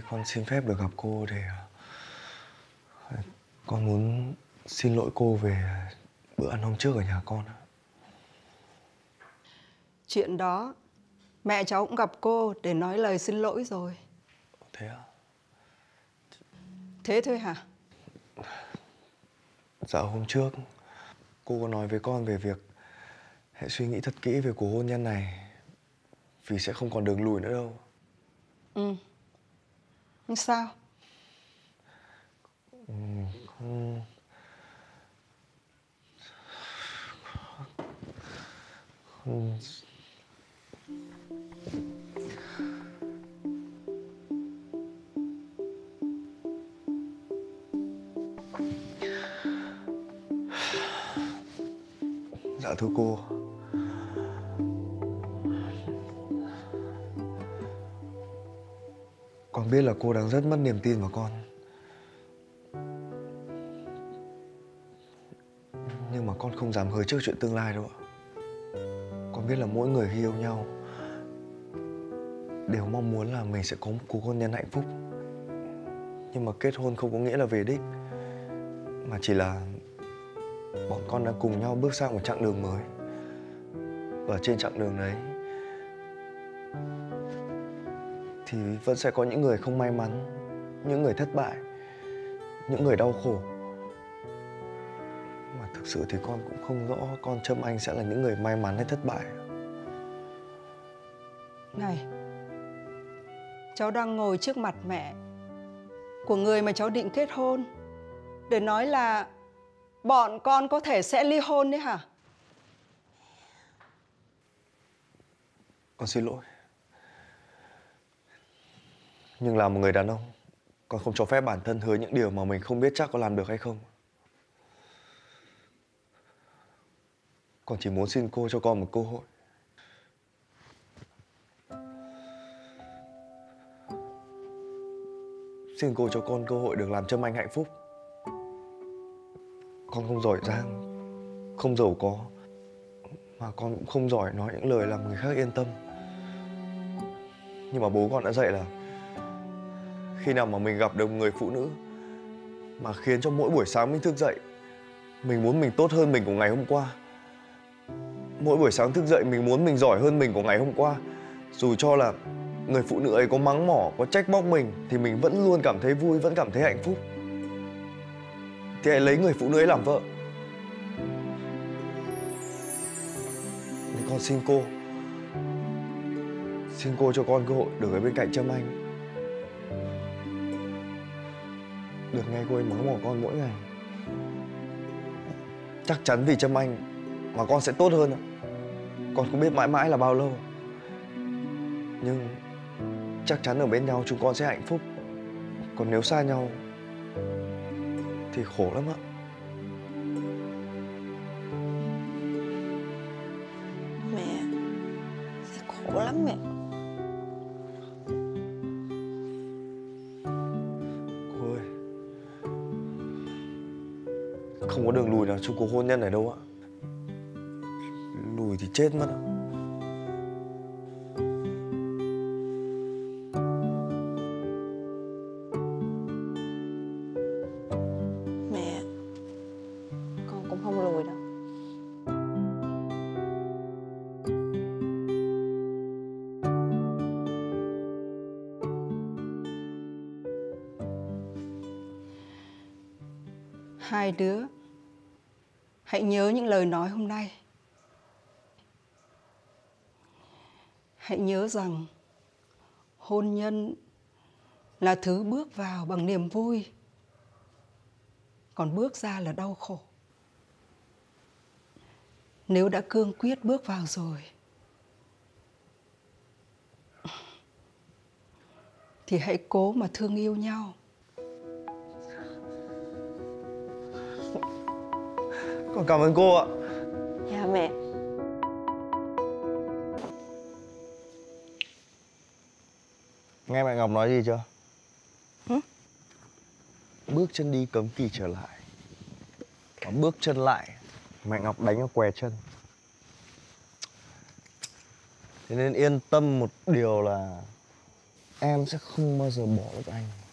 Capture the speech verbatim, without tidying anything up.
con xin phép được gặp cô để con muốn xin lỗi cô về bữa ăn hôm trước ở nhà con. Chuyện đó mẹ cháu cũng gặp cô để nói lời xin lỗi rồi. Thế à? Thế thôi hả? Dạ hôm trước cô có nói với con về việc hãy suy nghĩ thật kỹ về cuộc hôn nhân này, vì sẽ không còn đường lùi nữa đâu. Ừ. Nhưng sao? Ừ, không... Không... Dạ thưa cô, con biết là cô đang rất mất niềm tin vào con. Nhưng mà con không dám hứa trước chuyện tương lai đâu ạ. Con biết là mỗi người khi yêu nhau đều mong muốn là mình sẽ có một cuộc hôn nhân hạnh phúc. Nhưng mà kết hôn không có nghĩa là về đích, mà chỉ là bọn con đã cùng nhau bước sang một chặng đường mới. Và trên chặng đường đấy thì vẫn sẽ có những người không may mắn, những người thất bại, những người đau khổ. Mà thực sự thì con cũng không rõ con Trâm Anh sẽ là những người may mắn hay thất bại. Này, cháu đang ngồi trước mặt mẹ của người mà cháu định kết hôn để nói là bọn con có thể sẽ ly hôn đấy hả? Con xin lỗi. Nhưng là một người đàn ông, con không cho phép bản thân hứa những điều mà mình không biết chắc có làm được hay không. Con chỉ muốn xin cô cho con một cơ hội. Xin cô cho con cơ hội được làm Trâm Anh hạnh phúc. Con không giỏi giang, không giàu có, mà con cũng không giỏi nói những lời làm người khác yên tâm. Nhưng mà bố con đã dạy là khi nào mà mình gặp được một người phụ nữ mà khiến cho mỗi buổi sáng mình thức dậy mình muốn mình tốt hơn mình của ngày hôm qua, mỗi buổi sáng thức dậy mình muốn mình giỏi hơn mình của ngày hôm qua, dù cho là người phụ nữ ấy có mắng mỏ, có trách móc mình thì mình vẫn luôn cảm thấy vui, vẫn cảm thấy hạnh phúc, thì hãy lấy người phụ nữ ấy làm vợ. Nên con xin cô, xin cô cho con cơ hội được ở bên cạnh Trâm Anh, được nghe cô ấy mắng mỏ con mỗi ngày. Chắc chắn vì Trâm Anh mà con sẽ tốt hơn ạ. Con không biết mãi mãi là bao lâu, nhưng chắc chắn ở bên nhau chúng con sẽ hạnh phúc. Còn nếu xa nhau thì khổ lắm ạ. Mẹ sẽ khổ lắm mẹ. Cô ơi, không có đường lùi nào trong cuộc hôn nhân này đâu ạ. Lùi thì chết mất ạ. Mẹ, con cũng không lùi đâu. Hai đứa hãy nhớ những lời nói hôm nay. Hãy nhớ rằng hôn nhân là thứ bước vào bằng niềm vui, còn bước ra là đau khổ. Nếu đã cương quyết bước vào rồi thì hãy cố mà thương yêu nhau. Con cảm ơn cô ạ. Dạ mẹ. Nghe mẹ Ngọc nói gì chưa? Hử? Bước chân đi cấm kỳ trở lại, mà bước chân lại mẹ Ngọc đánh vào què chân. Thế nên yên tâm một điều là em sẽ không bao giờ bỏ được anh.